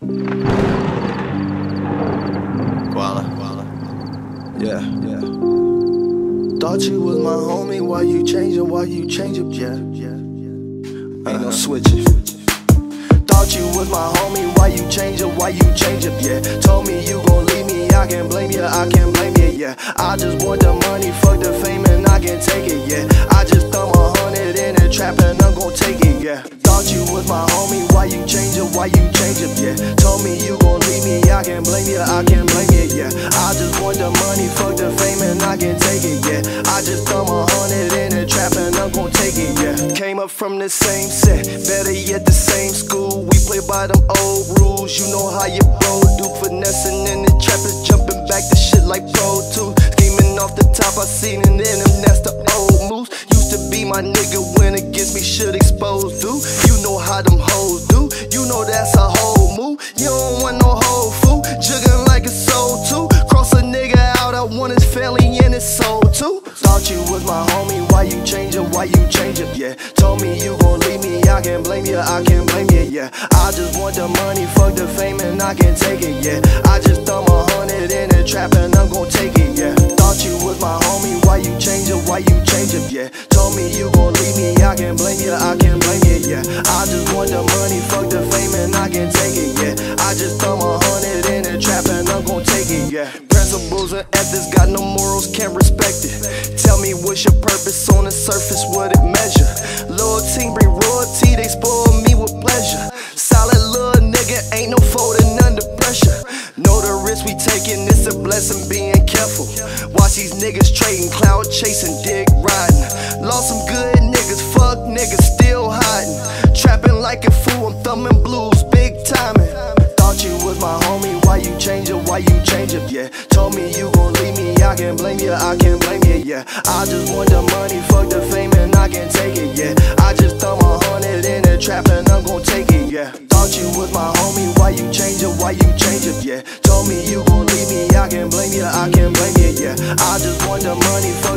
Guala. Yeah. Thought you was my homie, why you changing, yeah. Ain't no switching. Thought you was my homie, why you changing, yeah. Told me you gon' leave me, I can't blame you, yeah. I just want the money, fuck the fame and I can take it, yeah. I just thumb 100 in the trap and I'm gon' take it, yeah. Thought you was my homie, why you changing, yeah. Told me you gon' leave me, I can't blame you, yeah. I just want the money, fuck the fame and I can take it, yeah. I just thumb 100 in the trap and I'm gon' take it, yeah. Came up from the same set, better yet the same school. We play by them old rules, you know how your bro do. Finessing in the trap is jumping back to shit like Pro 2. Scheming off the top, I seen it in them, that's the old moves. Used to be my nigga when against me, should expose, dude. You know how them hoes do, you know that's a whole move. You don't want no whole fool, jugging like a soul too. Cross a nigga out, I want his family and his soul too. Thought you was my homie, why you changing, yeah. Told me you gon' leave me, I can't blame you, yeah. I just want the money, fuck the fame and I can take it, yeah. I just thumb 100 in the trap and I'm gon' take it, yeah. Thought you was my homie, why you changing, yeah. Told me you gon' leave me, I can't blame you, yeah. I just want the money, fuck the fame and I can take it, yeah. I just thumb 100 in the trap and I'm gon' take it, yeah. Principles and ethics, got no morals, can't respect it. Tell me what's your purpose on the surface, what it measure? Loyalty bring royalty, they spoil me with pleasure. Solid little nigga, ain't no folding under pressure. Know the risk we taking, it's a blessing being careful. Watch these niggas trading, cloud chasing, dick riding. Lost some good niggas, fuck niggas, still hiding. Trapping like a fool, I'm thumbing blues, big timing. Thought you was my homie, why you changing, yeah. Told me you gon' leave me, I can't blame you, yeah. I just want the money, fuck the fame and I can take it, yeah. I just thumb 100 in the trap and I'm gon' take it, yeah. Thought you was my homie, why you changing, yeah. Told me you gon' leave me, I can't blame you, yeah. I just want the money, fuck